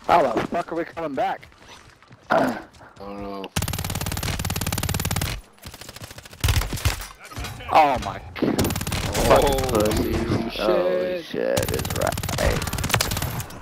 How the fuck are we coming back? I don't know. Oh my god. Fucking Holy pussy. Holy shit. shit is right.